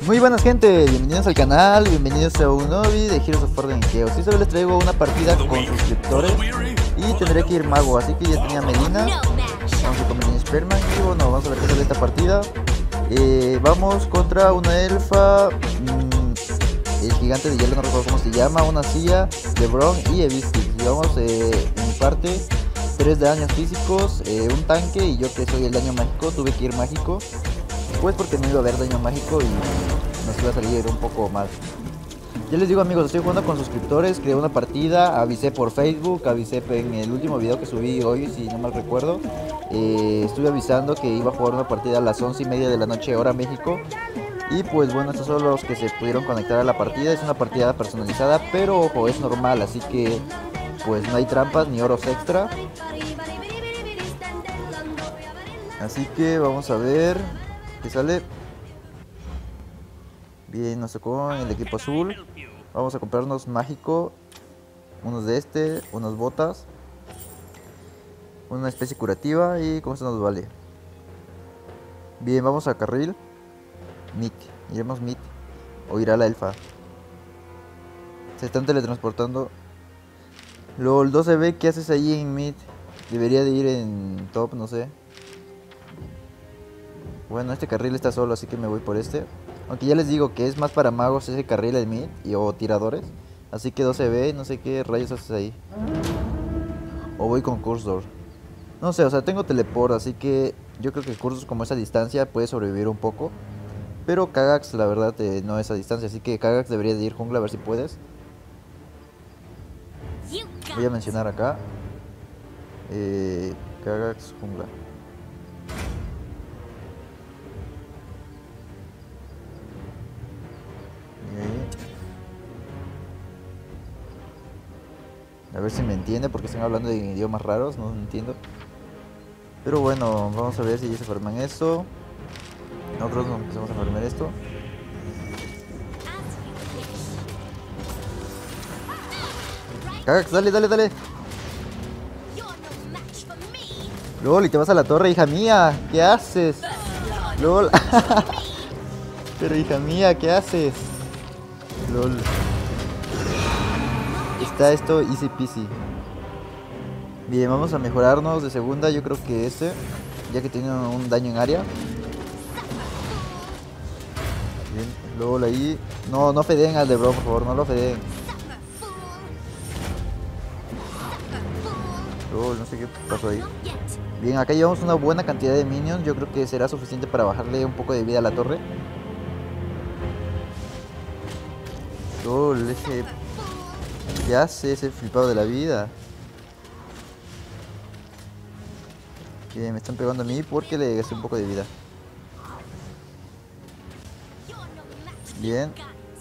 Muy buenas gente, bienvenidos al canal, bienvenidos a un nuevo video de Heroes of Fortnite Chaos. Hoy solo les traigo una partida con suscriptores y tendré que ir mago, así que ya tenía Melina. Vamos a ir con Melina Sperman y bueno, vamos a ver qué sale esta partida. Vamos contra una elfa, el gigante de hielo, no recuerdo cómo se llama, una silla, LeBron y Evistic. Y vamos en mi parte, 3 de daños físicos, un tanque y yo que soy el daño mágico, tuve que ir mágico. Pues porque no iba a haber daño mágico y nos iba a salir un poco mal. Ya les digo amigos, estoy jugando con suscriptores, creé una partida, avisé por Facebook, avisé en el último video que subí hoy, si no mal recuerdo. Estuve avisando que iba a jugar una partida a las 11:30 de la noche hora México. Y pues bueno, estos son los que se pudieron conectar a la partida. Es una partida personalizada, pero ojo, es normal, así que pues no hay trampas ni oros extra. Así que vamos a ver qué sale. Bien, nos tocó en el equipo azul. Vamos a comprarnos mágico, unos de unas botas, una especie curativa y con esto nos vale. Bien, vamos a carril. Mid, iremos mid o irá la elfa. Se están teletransportando. LOL, 12B, ¿qué haces ahí en mid? Debería de ir en top, no sé. Bueno, este carril está solo, así que me voy por este. Aunque ya les digo que es más para magos ese carril de mid o tiradores. Así que 12B, no sé qué rayos haces ahí. O voy con Cursor. No sé, o sea, tengo teleport, así que yo creo que Cursor como esa distancia puede sobrevivir un poco. Pero Kagax la verdad no es a distancia, así que Kagax debería de ir jungla a ver si puedes. Voy a mencionar acá. Kagax jungla. A ver si me entiende porque están hablando de idiomas raros, no entiendo. Pero bueno, vamos a ver si ya se farman eso. Nosotros nos empezamos a farmar esto. Kagax, dale, dale, dale. LOL, y te vas a la torre, hija mía. ¿Qué haces? LOL. Pero hija mía, ¿qué haces? LOL. Está esto easy peasy. Bien, vamos a mejorarnos de segunda, yo creo que ese, ya que tiene un daño en área. Bien, LOL ahí. No, no fedeen al LeBron, por favor, no lo fedeen. LOL, no sé qué pasó ahí. Bien, acá llevamos una buena cantidad de minions, yo creo que será suficiente para bajarle un poco de vida a la torre. LOL, ese... ¿Qué hace ese flipado de la vida? Que me están pegando a mí porque le gasté un poco de vida. Bien.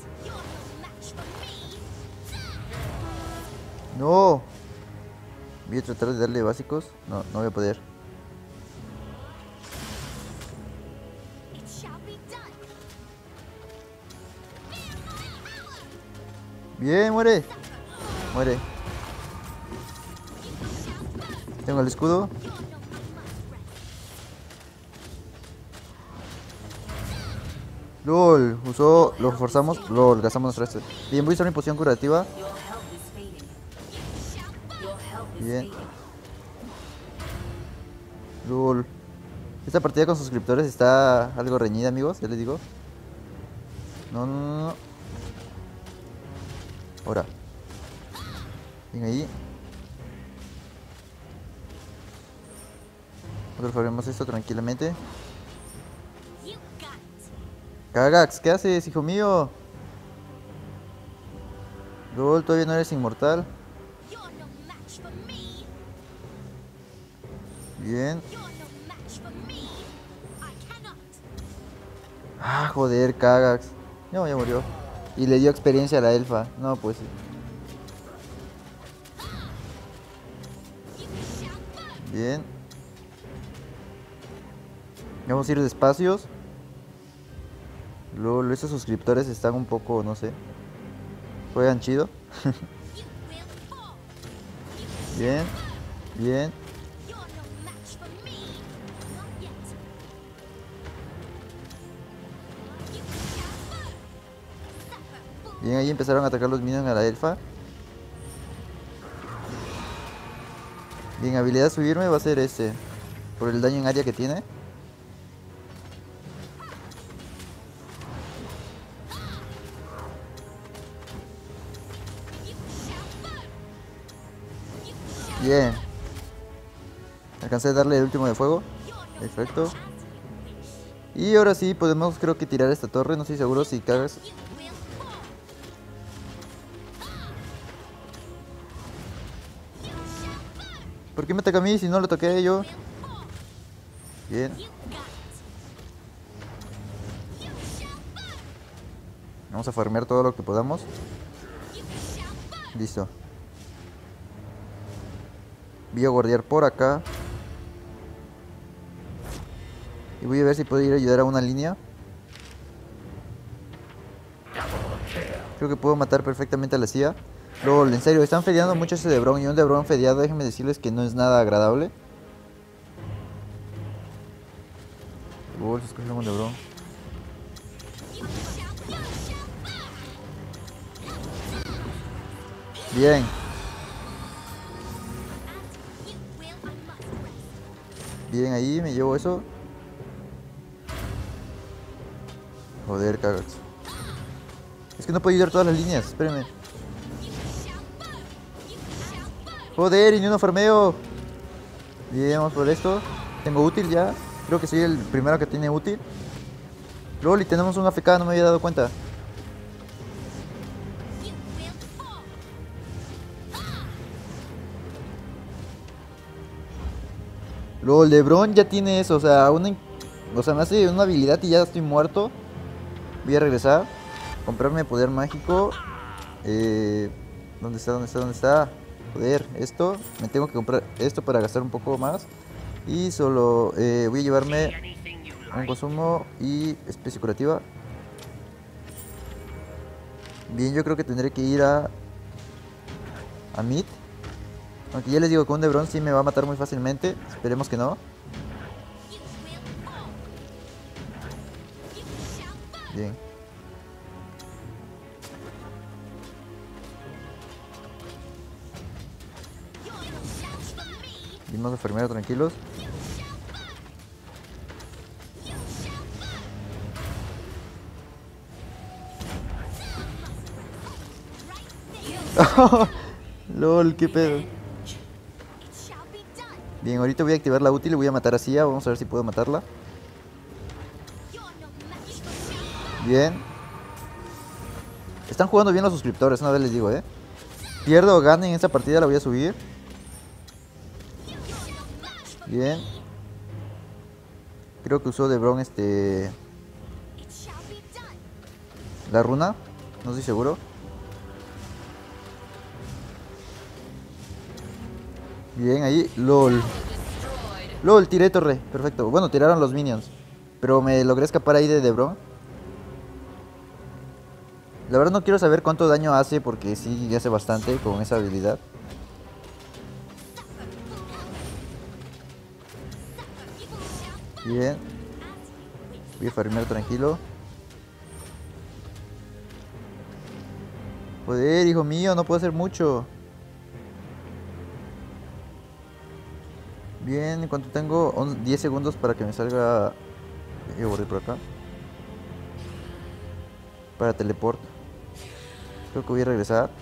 No. Voy a tratar de darle básicos. No, no voy a poder. Bien, muere. Muere. Tengo el escudo. LOL, usó, lo forzamos, LOL, gastamos nuestra Bien, voy a usar mi poción curativa. Bien. LOL. Esta partida con suscriptores está algo reñida, amigos, ya les digo. No, no, no, no. Ahora. Bien ahí. Nosotros faremos esto tranquilamente. Kagax, ¿qué haces, hijo mío? LOL, todavía no eres inmortal. Bien. Ah, joder, Kagax. No, ya murió. Y le dio experiencia a la elfa. No, pues sí. Bien. Vamos a ir despacios. LOL, estos suscriptores están un poco, no sé. Juegan chido. Bien. Bien. Bien, ahí empezaron a atacar los minions a la elfa. Bien, habilidad de subirme va a ser este. Por el daño en área que tiene. Bien. Alcancé a darle el último de fuego. Perfecto. Y ahora sí podemos, creo que, tirar esta torre. No estoy seguro si cagas. ¿Por qué me ataca a mí si no lo toqué yo? Bien. Vamos a farmear todo lo que podamos. Listo. Voy a guardiar por acá. Y voy a ver si puedo ir a ayudar a una línea. Creo que puedo matar perfectamente a la CIA. Luego, en serio, están fedeando mucho ese Debron. Y un Debron fedeado, déjenme decirles que no es nada agradable. Se escogió un Debron. Bien. Bien, ahí me llevo eso. Joder, cagas. Es que no puedo ayudar todas las líneas, espérenme. Joder, y ni uno farmeo. Bien, vamos por esto. Tengo útil ya. Creo que soy el primero que tiene útil. Lol, y tenemos un AFK, no me había dado cuenta. Lol, LeBron ya tiene eso, o sea, me hace una habilidad y ya estoy muerto. Voy a regresar. Comprarme poder mágico. ¿Dónde está? ¿Dónde está? ¿Dónde está? Joder, esto. Me tengo que comprar esto para gastar un poco más. Y solo voy a llevarme un consumo y especie curativa. Bien, yo creo que tendré que ir a mid. Aunque ya les digo que un Debron sí me va a matar muy fácilmente. Esperemos que no. Bien. Vamos a farmear tranquilos. LOL, qué pedo. Bien, ahorita voy a activar la útil y voy a matar a Cia. Vamos a ver si puedo matarla. Bien. Están jugando bien los suscriptores, una vez les digo, Pierdo o gane en esta partida, la voy a subir. Bien. Creo que usó Debron la runa. No estoy seguro. Bien, ahí. LOL. LOL, tiré torre. Perfecto. Bueno, tiraron los minions. Pero me logré escapar ahí de Debron. La verdad no quiero saber cuánto daño hace porque sí hace bastante con esa habilidad. Bien. Voy a farmear tranquilo. Joder, hijo mío, no puedo hacer mucho. Bien, en cuanto tengo 10 segundos para que me salga. Voy a borrar por acá. Para teleport. Creo que voy a regresar.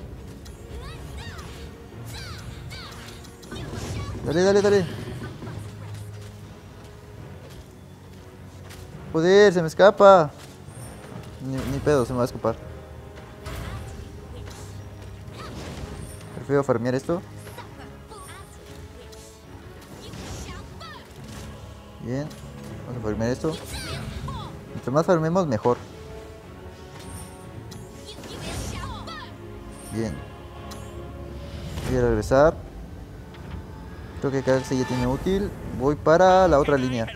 Dale, dale, dale. Joder, se me escapa. Ni pedo, se me va a escapar. Prefiero farmear esto. Bien, vamos a farmear esto. Mientras más farmemos, mejor. Bien. Voy a regresar. Creo que cada ya tiene útil. Voy para la otra línea.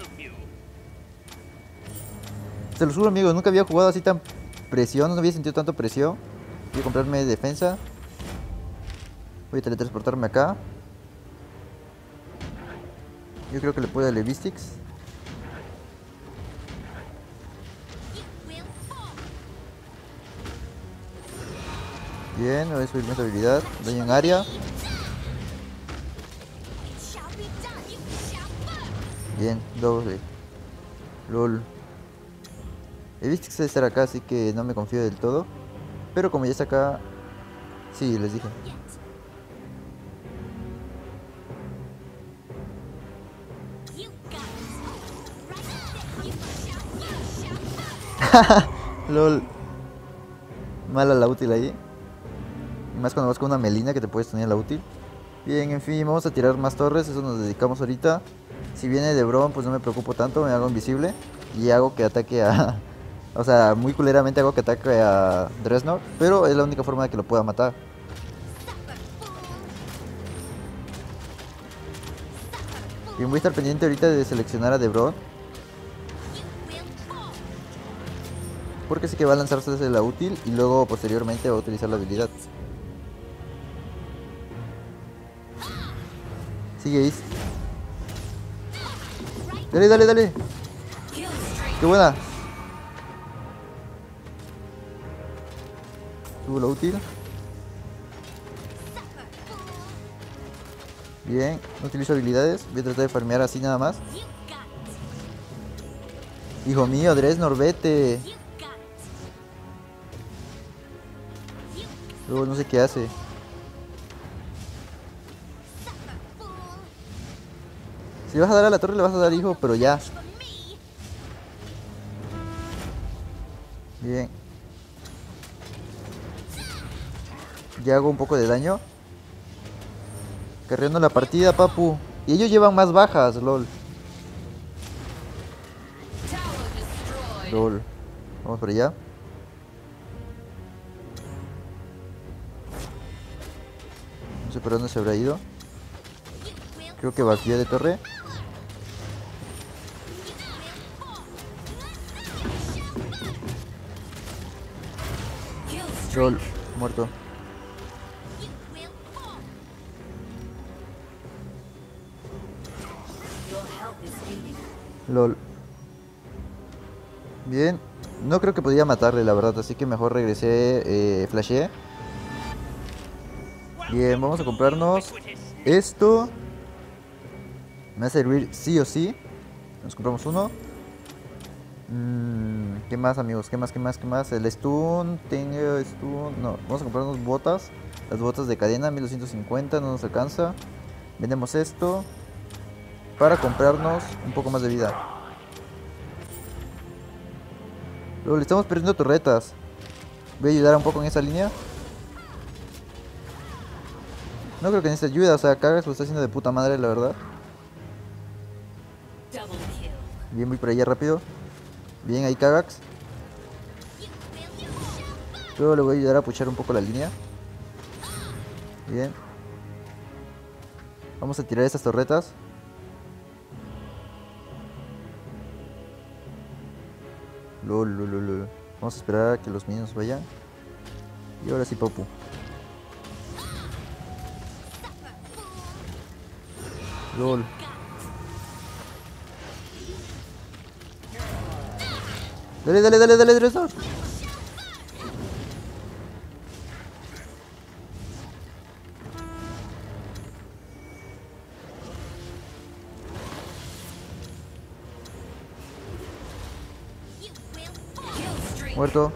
Se lo juro, amigos, nunca había jugado así tan presión, no había sentido tanto presión. Voy a comprarme defensa. Voy a teletransportarme acá. Yo creo que le puedo a Levistix. Bien, voy a subir mi habilidad. Daño en área. Bien, doble. LOL. He visto que se debe estar acá, así que no me confío del todo. Pero como ya está acá... Sí, les dije. LOL. Mala la útil ahí. Y más cuando vas con una Melina que te puedes tener la útil. Bien, en fin, vamos a tirar más torres. Eso nos dedicamos ahorita. Si viene de Bron, pues no me preocupo tanto. Me hago invisible. Y hago que ataque a... O sea, muy culeramente hago que ataque a Dresnor. Pero es la única forma de que lo pueda matar. Bien, voy a estar pendiente ahorita de seleccionar a Debron. Porque sé que va a lanzarse desde la útil. Y luego posteriormente va a utilizar la habilidad. Sigue Ace. Dale, dale, dale. Qué buena. Tuvo la útil. Bien, no utilizo habilidades. Voy a tratar de farmear así nada más. Hijo mío, Dresnor, vete. Luego no sé qué hace. Si vas a dar a la torre le vas a dar, hijo, pero ya. Bien. Ya hago un poco de daño. Carreando la partida, papu. Y ellos llevan más bajas, lol. LOL. Vamos por allá. No sé por dónde se habrá ido. Creo que vació de torre. LOL, muerto. LOL. Bien. No creo que podía matarle, la verdad. Así que mejor regresé, flasheé. Bien, vamos a comprarnos esto. Me va a servir sí o sí. Nos compramos uno. ¿Qué más, amigos? ¿Qué más? ¿Qué más? ¿Qué más? El stun. Tengo stun. No, vamos a comprarnos botas. Las botas de cadena, 1250. No nos alcanza. Vendemos esto para comprarnos un poco más de vida. Luego le estamos perdiendo torretas. Voy a ayudar un poco en esa línea. No creo que necesite ayuda. O sea, Kagax lo está haciendo de puta madre, la verdad. Bien, voy por allá rápido. Bien, ahí Kagax. Luego le voy a ayudar a puchar un poco la línea. Bien. Vamos a tirar estas torretas. LOL, lol, lol, lol. Vamos a esperar a que los minions vayan. Y ahora sí, papu. LOL. Dale, dale, dale, dale, Dresnor. Muerto.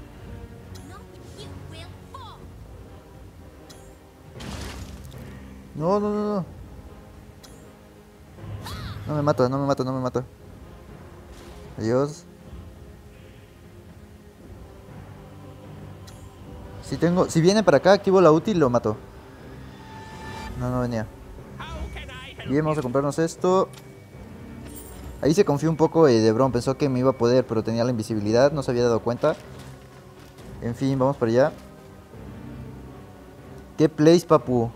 No, no, no, no. No me mata, no me mata, no me mata. Adiós. Si viene para acá, activo la ulti y lo mato. No, no venía. Bien, vamos a comprarnos esto. Ahí se confió un poco de Bron. Pensó que me iba a poder, pero tenía la invisibilidad. No se había dado cuenta. En fin, vamos para allá. ¿Qué plays, papu?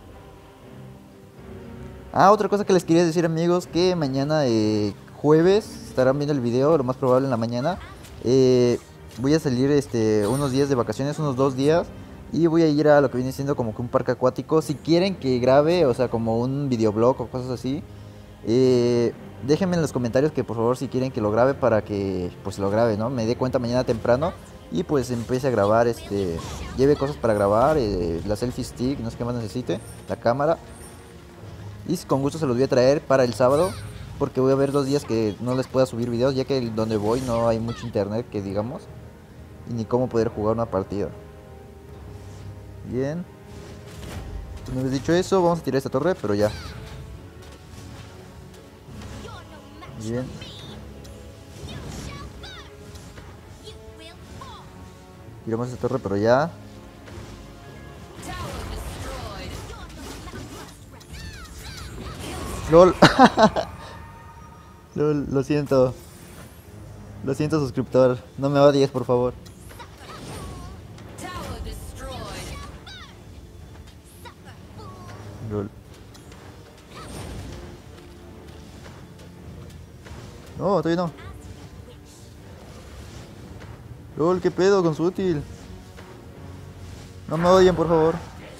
Ah, otra cosa que les quería decir, amigos, que mañana jueves estarán viendo el video, lo más probable en la mañana. Voy a salir unos días de vacaciones, unos 2 días. Y voy a ir a lo que viene siendo como que un parque acuático. Si quieren que grabe, o sea, como un videoblog o cosas así, déjenme en los comentarios que por favor si quieren que lo grabe para que pues lo grabe, ¿no? Me dé cuenta mañana temprano y pues empiece a grabar, lleve cosas para grabar, la selfie stick, no sé qué más necesite, la cámara. Y con gusto se los voy a traer para el sábado, porque voy a ver 2 días que no les pueda subir videos, ya que donde voy no hay mucho internet que digamos, y ni cómo poder jugar una partida. Bien. Una vez dicho eso, vamos a tirar esta torre, pero ya. Bien. Tiramos esta torre, pero ya. LOL. LOL, lo siento. Lo siento, suscriptor. No me odies, por favor. LOL. No, todavía no. LOL, qué pedo con su útil. No me odien, por favor.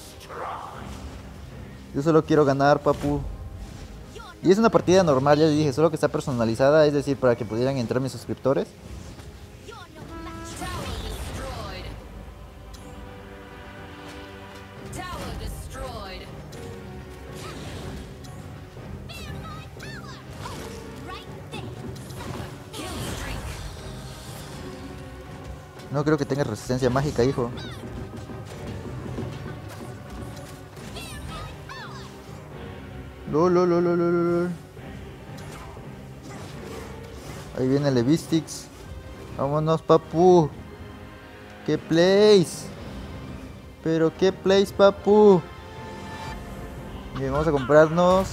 Yo solo quiero ganar, papu. Y es una partida normal, ya les dije, solo que está personalizada, es decir, para que pudieran entrar mis suscriptores. No creo que tenga resistencia mágica, hijo. Lol. Ahí viene el Levistix. Vámonos, papu. ¿Qué place? Pero qué place, papu. Bien, vamos a comprarnos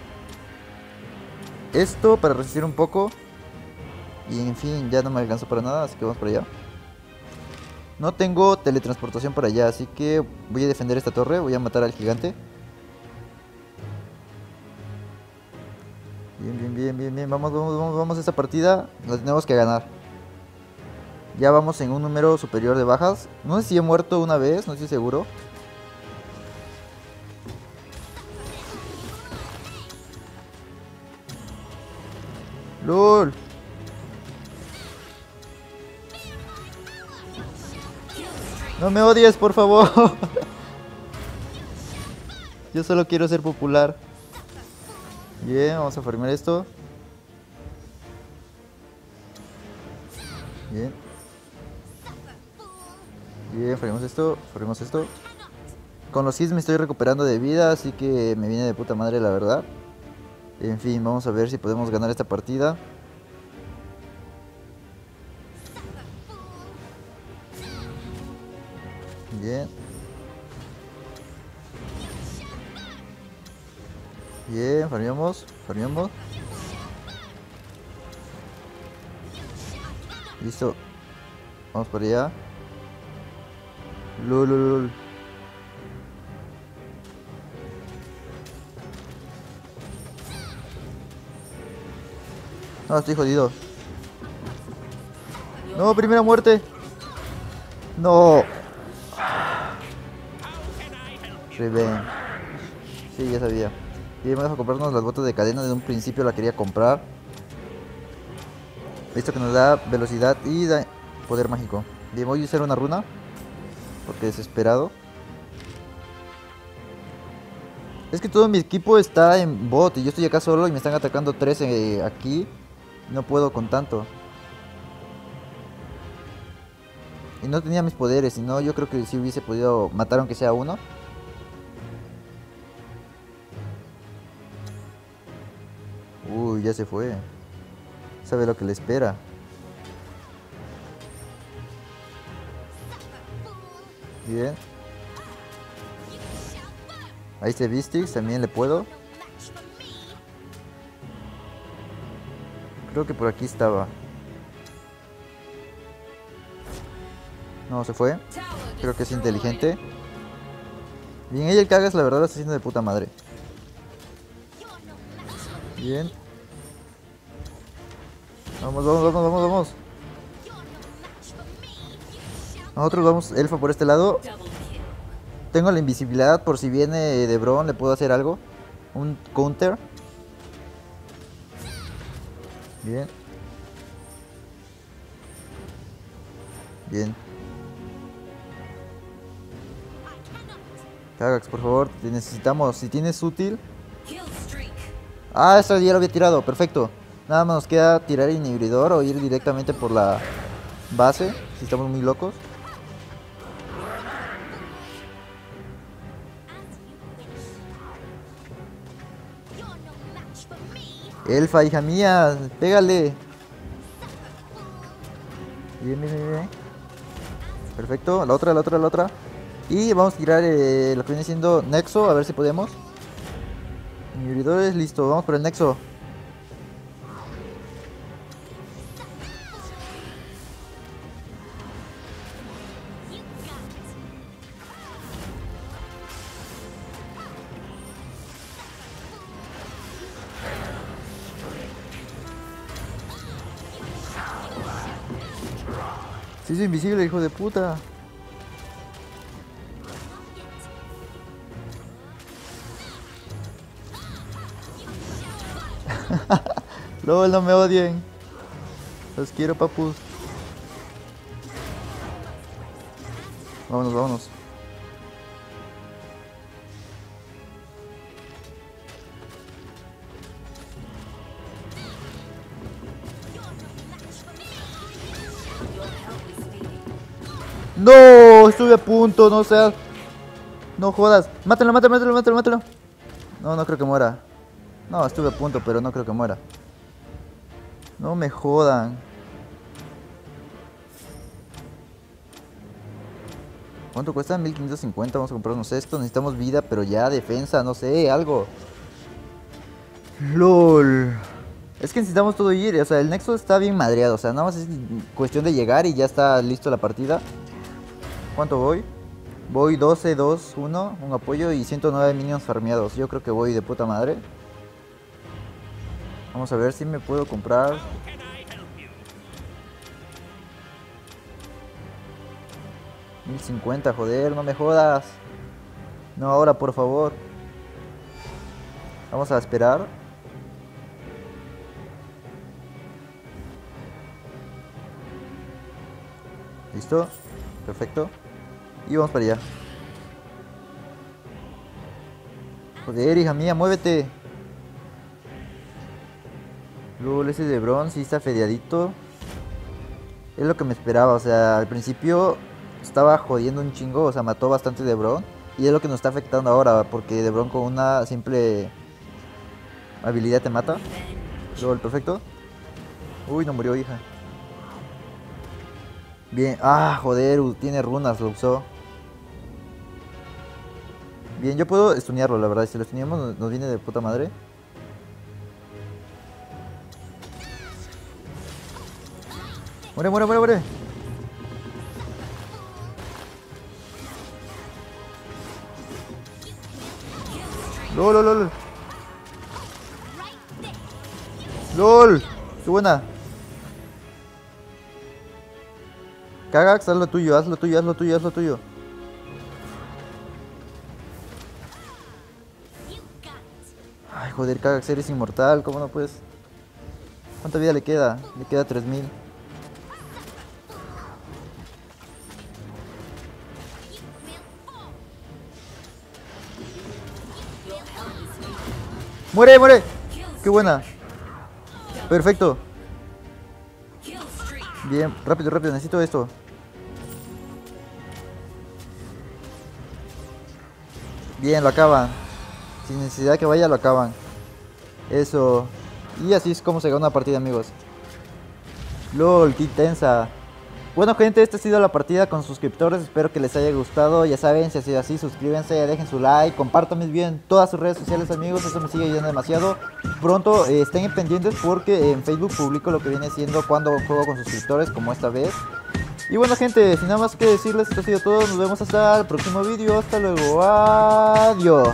esto para resistir un poco. Y en fin, ya no me alcanzó para nada, así que vamos para allá. No tengo teletransportación para allá, así que voy a defender esta torre. Voy a matar al gigante. Bien. Vamos a esta partida. La tenemos que ganar. Ya vamos en un número superior de bajas. No sé si he muerto una vez, no estoy seguro. LOL. No me odies, por favor. Yo solo quiero ser popular. Bien, vamos a farmear esto. Bien. Bien, farmeamos esto. Con los hits me estoy recuperando de vida, así que me viene de puta madre, la verdad. En fin, vamos a ver si podemos ganar esta partida. Bien, farmeamos. Listo. Vamos para allá. LOL. No, estoy jodido. No, primera muerte. No. Revenge. Sí, ya sabía. Y vamos a comprarnos las botas de cadena. Desde un principio la quería comprar. Esto que nos da velocidad y da poder mágico. Bien, voy a usar una runa. Porque desesperado. Es que todo mi equipo está en bot y yo estoy acá solo y me están atacando 3 aquí. No puedo con tanto. Y no tenía mis poderes, si no yo creo que sí hubiese podido matar aunque sea uno. Uy, ya se fue. Sabe lo que le espera. Bien. Ahí está Beastix, también le puedo. Creo que por aquí estaba. No, se fue. Creo que es inteligente. Bien, ella el cagas, la verdad, lo está haciendo de puta madre. Bien. Vamos. Nosotros vamos elfa por este lado. Tengo la invisibilidad por si viene de Bron, le puedo hacer algo. Un counter. Bien. Kagax, por favor, te necesitamos. Si tienes útil. Ah, eso ya lo había tirado, perfecto. Nada más nos queda tirar el inhibidor o ir directamente por la base, si estamos muy locos. Elfa, hija mía, pégale. Bien, bien, bien, bien. Perfecto, la otra. Y vamos a tirar lo que viene siendo Nexo, a ver si podemos. Inhibidores, listo, vamos por el Nexo. Se hizo invisible, hijo de puta. LOL, no me odien. Los quiero, papus. Vámonos, vámonos. No, estuve a punto, no seas. No jodas. Mátalo. No, no creo que muera. No, estuve a punto, pero no creo que muera. No me jodan. ¿Cuánto cuesta? 1550. Vamos a comprarnos esto. Necesitamos vida, pero ya defensa, no sé, algo. LOL. Es que necesitamos todo ir. O sea, el Nexo está bien madreado. O sea, nada más es cuestión de llegar y ya está listo la partida. ¿Cuánto voy? Voy 12, 2, 1, un apoyo y 109 minions farmeados. Yo creo que voy de puta madre. Vamos a ver si me puedo comprar. $1050, joder, no me jodas. No, ahora por favor. Vamos a esperar. ¿Listo? Perfecto. Y vamos para allá. Joder, hija mía, muévete. Luego ese de bronce sí está fedeadito. Es lo que me esperaba, o sea, al principio estaba jodiendo un chingo, o sea, mató bastante de Bron. Y es lo que nos está afectando ahora, porque de Bron con una simple habilidad te mata. Luego el perfecto. Uy, no murió, hija. Bien, joder, tiene runas, lo usó. Bien, yo puedo stunearlo, la verdad, si lo stuneamos nos viene de puta madre. Muere. LOL, qué buena. Kagax, haz lo tuyo. Ay, joder, Kagax, eres inmortal, ¿cómo no puedes? ¿Cuánta vida le queda? Le queda 3000. ¡Muere! ¡Qué buena! Perfecto. Bien, rápido, necesito esto. Bien, lo acaban. Sin necesidad que vaya, lo acaban. Eso. Y así es como se gana una partida, amigos. LOL, qué intensa. Bueno, gente, esta ha sido la partida con suscriptores. Espero que les haya gustado. Ya saben, si ha sido así, suscríbanse, dejen su like, compartan bien todas sus redes sociales, amigos. Eso me sigue ayudando demasiado. Pronto estén pendientes porque en Facebook publico lo que viene siendo cuando juego con suscriptores, como esta vez. Y bueno, gente, sin nada más que decirles, esto ha sido todo. Nos vemos hasta el próximo vídeo. Hasta luego. Adiós.